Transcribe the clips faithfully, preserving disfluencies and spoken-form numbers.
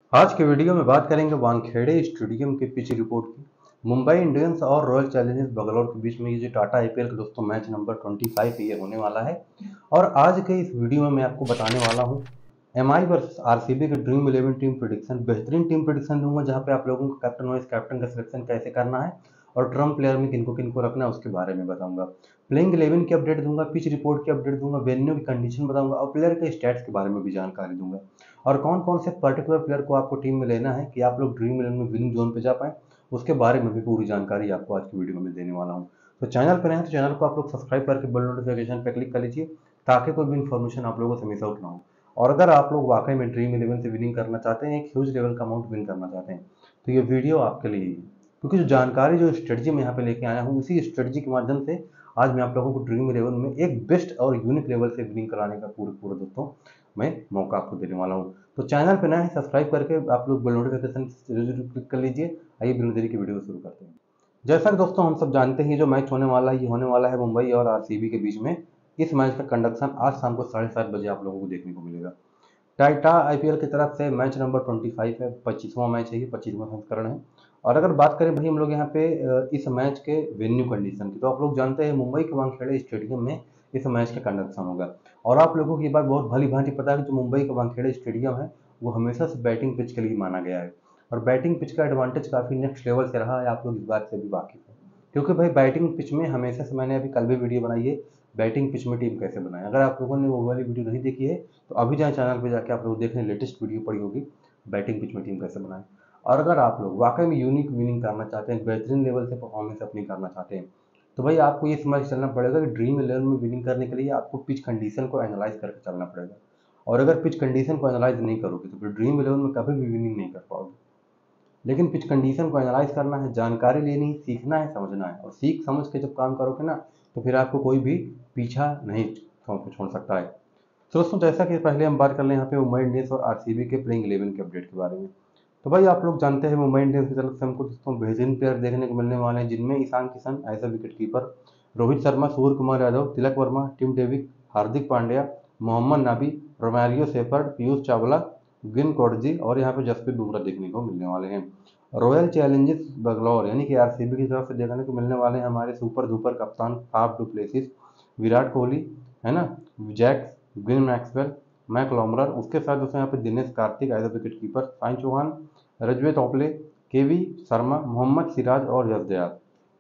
आज के वीडियो में बात करेंगे वानखेड़े स्टेडियम के पिच रिपोर्ट की। मुंबई इंडियंस और रॉयल चैलेंजर्स बैंगलोर के बीच में ये जो टाटा आईपीएल का दोस्तों मैच नंबर पच्चीस ये होने वाला है। और आज के इस वीडियो में मैं आपको बताने वाला हूँ एमआई वर्सेस आरसीबी के ड्रीम इलेवन टीम प्रेडिक्शन। बेहतरीन टीम प्रेडिक्शन दूंगा जहाँ पे आप लोगों को कैप्टन वाइस कैप्टन का सिलेक्शन कैसे करना है और ड्रम प्लेयर में किनको किनको रखना है उसके बारे में बताऊंगा। प्लेइंग इलेवन की अपडेट दूंगा, पिच रिपोर्ट की अपडेट दूंगा, वेन्यू की कंडीशन बताऊंगा और प्लेयर के स्टैट्स के बारे में भी जानकारी दूंगा। और कौन कौन से पर्टिकुलर प्लेयर को आपको टीम में लेना है कि आप लोग ड्रीम इलेवन में विनिंग जोन पे जा पाएं, उसके बारे में भी पूरी जानकारी आपको आज की वीडियो में देने वाला हूं। तो चैनल पर हैं तो चैनल को आप लोग सब्सक्राइब करके बेल नोटिफिकेशन पर क्लिक कर लीजिए ताकि कोई भी इन्फॉर्मेशन आप लोगों से मिस आउट ना हो। और अगर आप लोग वाकई में ड्रीम इलेवन से विनिंग करना चाहते हैं, एक ह्यूज लेवल का अमाउंट विन करना चाहते हैं, तो ये वीडियो आपके लिए ही है। क्योंकि जो जानकारी जो स्ट्रेटजी मैं यहाँ पे लेके आया हूँ उसी स्ट्रेटजी के माध्यम से आज मैं आप लोगों को ड्रीम इलेवन में एक बेस्ट और यूनिक लेवल से विनिंग कराने का पूरे पूरे दोस्तों मैं मौका आपको देने वाला हूँ। तो चैनल पे नया है सब्सक्राइब करके आप लोग बेल नोटिफिकेशन जरूर क्लिक कर लीजिए। आइए बिना देरी की वीडियो शुरू करते हैं। जैसा कि दोस्तों हम सब जानते हैं जो मैच होने वाला है ये होने वाला है मुंबई और आरसीबी के बीच में। इस मैच का कंडक्शन आज शाम को साढ़े सात बजे आप लोगों को देखने को मिलेगा। टाटा आईपीएल की तरफ से मैच नंबर पच्चीस है, पच्चीसवां मैच है, ये पच्चीसवां संस्करण है। और अगर बात करें भाई हम लोग यहाँ पे इस मैच के वेन्यू कंडीशन की, तो आप लोग जानते हैं मुंबई के वानखेड़े स्टेडियम में इस मैच का कंडक्शन होगा। और आप लोगों को ये बात बहुत भली भांति पता है कि जो मुंबई का वानखेड़े स्टेडियम है वो हमेशा से बैटिंग पिच के लिए माना गया है और बैटिंग पिच का एडवांटेज काफ़ी नेक्स्ट लेवल से रहा है। आप लोग इस बात से भी वाकिफ है क्योंकि भाई बैटिंग पिच में हमेशा से, मैंने अभी कल भी वीडियो बनाई है बैटिंग पिच में टीम कैसे बनाए। अगर आप लोगों ने वो वाली वीडियो नहीं देखी है तो अभी जाए चैनल पे जाके आप लोग देखें, लेटेस्ट वीडियो पड़ी होगी बैटिंग पिच में टीम कैसे बनाए। और अगर आप लोग वाकई में यूनिक विनिंग करना चाहते हैं, बेहतरीन लेवल से परफॉर्मेंस अपनी करना चाहते हैं, तो भाई आपको ये समझ चलना पड़ेगा कि ड्रीम इलेवन में विनिंग करने के लिए आपको पिच कंडीशन को एनालाइज करके चलना पड़ेगा। और अगर पिच कंडीशन को एनालाइज नहीं करोगे तो फिर ड्रीम इलेवन में कभी भी विनिंग नहीं कर पाओगे। लेकिन पिच कंडीशन को एनालाइज करना है, जानकारी लेनी, सीखना है, समझना है। और सीख समझ के जब काम करोगे ना तो फिर आपको कोई भी पीछा नहीं छोड़ सकता है। तो दोस्तों जैसा कि पहले हम बात कर लें यहाँ पे मुंबई इंडियंस और आरसीबी के प्लेइंग इलेवन के अपडेट के बारे में। तो भाई आप लोग जानते हैं मुंबई इंडियंस की तरफ से हमको दोस्तों बेहतरीन प्लेयर देखने को मिलने वाले हैं, जिनमें Ishan Kishan as a wicket keeper, Rohit Sharma, Surya Kumar Yadav, Tilak Varma, Tim David, Hardik Pandya, Mohammad Nabi, Romario shepherd, Piyush Chawla, गिन कॉडजी और यहाँ पे जसप्रीत बुमराह देखने को मिलने वाले हैं। रॉयल चैलेंजर्स बैंगलोर यानी कि आरसीबी की तरफ से देखने को मिलने वाले हैं हमारे सुपर धुपर कप्तान Faf du Plessis, Virat Kohli है ना, जैक्स, ग्विन मैक्सवेल, मैक लॉमरर, उसके साथ दोस्तों यहाँ पे Dinesh Karthik as a wicket keeper, Sai Chauhan, रजवे टोपले, केवी शर्मा, मोहम्मद सिराज और यश दयाल।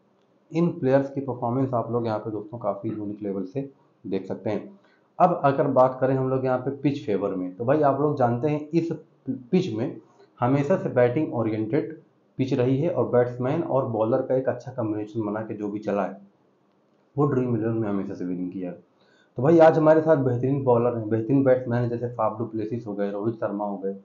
इन प्लेयर्स की परफॉर्मेंस आप लोग यहाँ पे दोस्तों काफ़ी यूनिक लेवल से देख सकते हैं। अब अगर बात करें हम लोग यहाँ पे पिच फेवर में, तो भाई आप लोग जानते हैं इस पिच में हमेशा से बैटिंग ओरिएंटेड पिच रही है और बैट्समैन और बॉलर का एक अच्छा कॉम्बिनेशन बना के जो भी चला है वो ड्रीम इलेवन में हमेशा से विनिंग किया है। तो भाई आज हमारे साथ बेहतरीन बॉलर हैं, बेहतरीन बैट्समैन है, जैसे फाफ डू प्लेसिस हो गए, रोहित शर्मा हो गए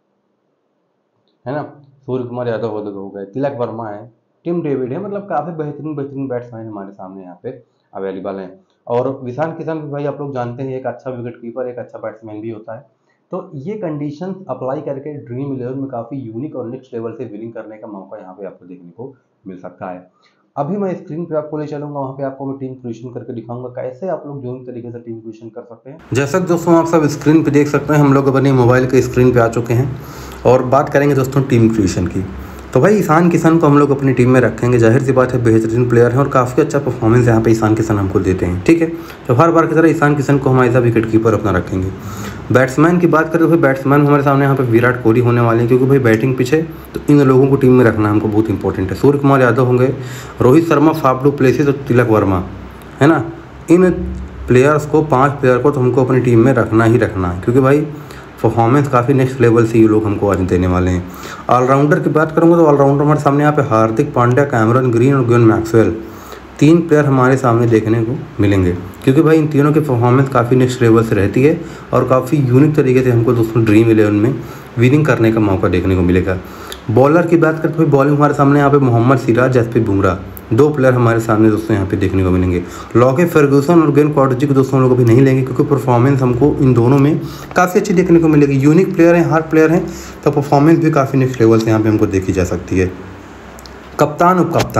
है ना, सूर्य कुमार यादव हो गए, तिलक वर्मा है, टिम डेविड है, मतलब काफ़ी बेहतरीन बेहतरीन बैट्समैन हमारे सामने यहाँ पे अवेलेबल हैं। और ईशान किशन भी भाई आप लोग जानते हैं एक अच्छा विकेट कीपर, एक अच्छा बैट्समैन भी होता है। तो ये कंडीशन अप्लाई करके ड्रीम इलेवन में काफ़ी यूनिक और नेक्स्ट लेवल से विनिंग करने का मौका यहाँ पे आपको देखने को मिल सकता है। अभी मैं स्क्रीन पे आपको ले चलूंगा, वहाँ पे आपको मैं टीम क्रिएशन करके दिखाऊंगा कैसे आप लोग जो तरीके से टीम क्रिएशन कर सकते हैं। जैसा कि दोस्तों आप सब स्क्रीन पे देख सकते हैं हम लोग अपनी मोबाइल के स्क्रीन पे आ चुके हैं और बात करेंगे दोस्तों टीम क्रिएशन की। तो भाई ईशान किशन को हम लोग अपनी टीम में रखेंगे, जाहिर सी बात है बेहतरीन प्लेयर है और काफ़ी अच्छा परफॉर्मेंस यहाँ पे ईशान किशन हमको देते हैं, ठीक है। तो हर बार की तरह ईशान किशन को हम एज अ विकेट कीपर अपना रखेंगे। बैट्समैन की बात करें तो भाई बैट्समैन हमारे सामने यहाँ पे विराट कोहली होने वाले हैं, क्योंकि भाई बैटिंग पिच है तो इन लोगों को टीम में रखना हमको बहुत इंपॉर्टेंट है। सूर्य कुमार यादव होंगे, Rohit Sharma, Faf du Plessis और तिलक वर्मा है ना। इन प्लेयर्स को, पाँच प्लेयर को तो हमको अपनी टीम में रखना ही रखना है, क्योंकि भाई परफॉर्मेंस काफ़ी नेक्स्ट लेवल से ये लोग हमको आज देने वाले हैं। ऑलराउंडर की बात करूँगा तो ऑलराउंडर हमारे सामने यहाँ पे हार्दिक पांड्या, कैमरन ग्रीन और ग्विन मैक्सवेल, तीन प्लेयर हमारे सामने देखने को मिलेंगे, क्योंकि भाई इन तीनों की परफॉर्मेंस काफ़ी नेक्स्ट लेवल से रहती है और काफ़ी यूनिक तरीके से हमको दोस्तों ड्रीम इलेवन में विनिंग करने का मौका देखने को मिलेगा। बॉलर की बात करें तो भाई बॉलिंग हमारे सामने यहाँ पे मोहम्मद सिराज, जसप्रीत बुमराह, दो प्लेयर हमारे सामने दोस्तों यहाँ पे देखने को मिलेंगे। लॉके फर्गूसन और गेन कॉडजी को दोस्तों हम लोग अभी नहीं लेंगे, क्योंकि परफॉर्मेंस हमको इन दोनों में काफ़ी अच्छी देखने को मिलेगी। यूनिक प्लेयर हैं, हार्ड प्लेयर हैं, तो परफॉर्मेंस भी काफ़ी नेक्स्ट लेवल से यहाँ पे हमको देखी जा सकती है। कप्तान उप कप्तान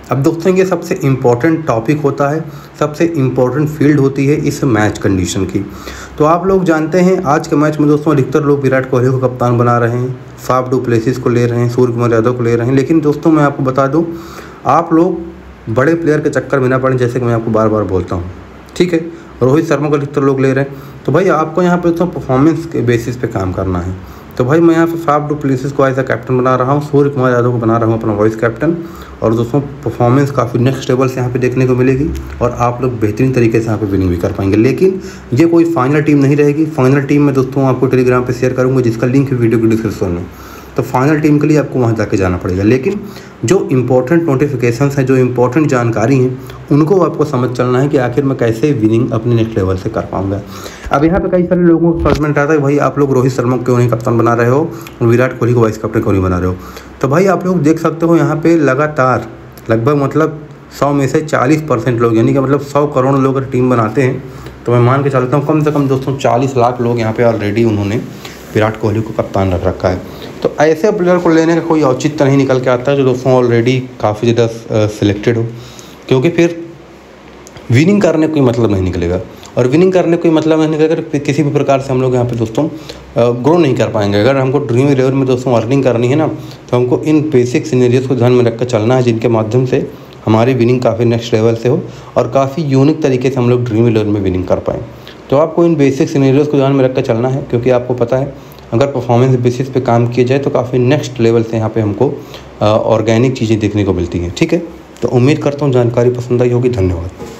अब दोस्तों ये सबसे इम्पोर्टेंट टॉपिक होता है, सबसे इम्पोर्टेंट फील्ड होती है इस मैच कंडीशन की। तो आप लोग जानते हैं आज के मैच में दोस्तों अधिकतर लोग विराट कोहली को कप्तान बना रहे हैं, फाफ डू प्लेसिस को ले रहे हैं, सूर्य कुमार यादव को ले रहे हैं। लेकिन दोस्तों मैं आपको बता दूं, आप लोग बड़े प्लेयर के चक्कर में ना पड़ें, जैसे कि मैं आपको बार बार बोलता हूँ, ठीक है। रोहित शर्मा को अधिकतर लोग ले रहे हैं, तो भाई आपको यहाँ पे दोस्तों परफॉर्मेंस के बेसिस पे काम करना है। तो भाई मैं यहाँ पे फाफ डू प्लेसिस को एज अ कैप्टन बना रहा हूँ, सूर्य कुमार यादव को बना रहा हूँ अपना वाइस कैप्टन। और दोस्तों परफॉर्मेंस काफ़ी नेक्स्ट लेवल से यहाँ पे देखने को मिलेगी और आप लोग बेहतरीन तरीके से यहाँ पे विनिंग भी कर पाएंगे। लेकिन ये कोई फाइनल टीम नहीं रहेगी। फाइनल टीम में दोस्तों आपको टेलीग्राम पे शेयर करूँगा, जिसका लिंक है वीडियो के डिस्क्रिप्शन में। तो फाइनल टीम के लिए आपको वहाँ जाके जाना पड़ेगा। लेकिन जो इंपॉर्टेंट नोटिफिकेशंस हैं, जो इंपॉर्टेंट जानकारी हैं, उनको आपको समझ चलना है कि आखिर मैं कैसे विनिंग अपने नेक्स्ट लेवल से कर पाऊंगा। अब यहाँ पे कई सारे लोगों को फर्स्टमेंट आता है, भाई आप लोग रोहित शर्मा को क्यों नहीं कप्तान बना रहे हो और विराट कोहली को वाइस कैप्टन क्यों नहीं बना रहे हो। तो भाई आप लोग देख सकते हो यहाँ पे लगातार लगभग मतलब सौ में से चालीस परसेंट लोग, यानी कि मतलब सौ करोड़ लोग अगर टीम बनाते हैं तो मैं मान के चलता हूँ कम से कम दोस्तों चालीस लाख लोग यहाँ पे ऑलरेडी उन्होंने विराट कोहली को कप्तान रख रखा है। तो ऐसे प्लेयर को लेने का कोई औचित्य नहीं निकल के आता है जो दोस्तों ऑलरेडी काफ़ी ज़्यादा सिलेक्टेड हो, क्योंकि फिर विनिंग करने कोई मतलब नहीं निकलेगा। और विनिंग करने कोई मतलब नहीं निकलेगा, किसी भी प्रकार से हम लोग यहाँ पे दोस्तों ग्रो नहीं कर पाएंगे। अगर हमको ड्रीम इलेवन में दोस्तों अर्निंग करनी है ना, तो हमको इन बेसिक सिनेरियोज को ध्यान में रखकर चलना है, जिनके माध्यम से हमारी विनिंग काफ़ी नेक्स्ट लेवल से हो और काफ़ी यूनिक तरीके से हम लोग ड्रीम इलेवन में विनिंग कर पाएँ। तो आपको इन बेसिक सिनेरियोज को ध्यान में रखकर चलना है, क्योंकि आपको पता है अगर परफॉर्मेंस बेसिस पे काम किया जाए तो काफ़ी नेक्स्ट लेवल से यहाँ पे हमको ऑर्गेनिक चीज़ें देखने को मिलती हैं, ठीक है। तो उम्मीद करता हूँ जानकारी पसंद आई होगी। धन्यवाद।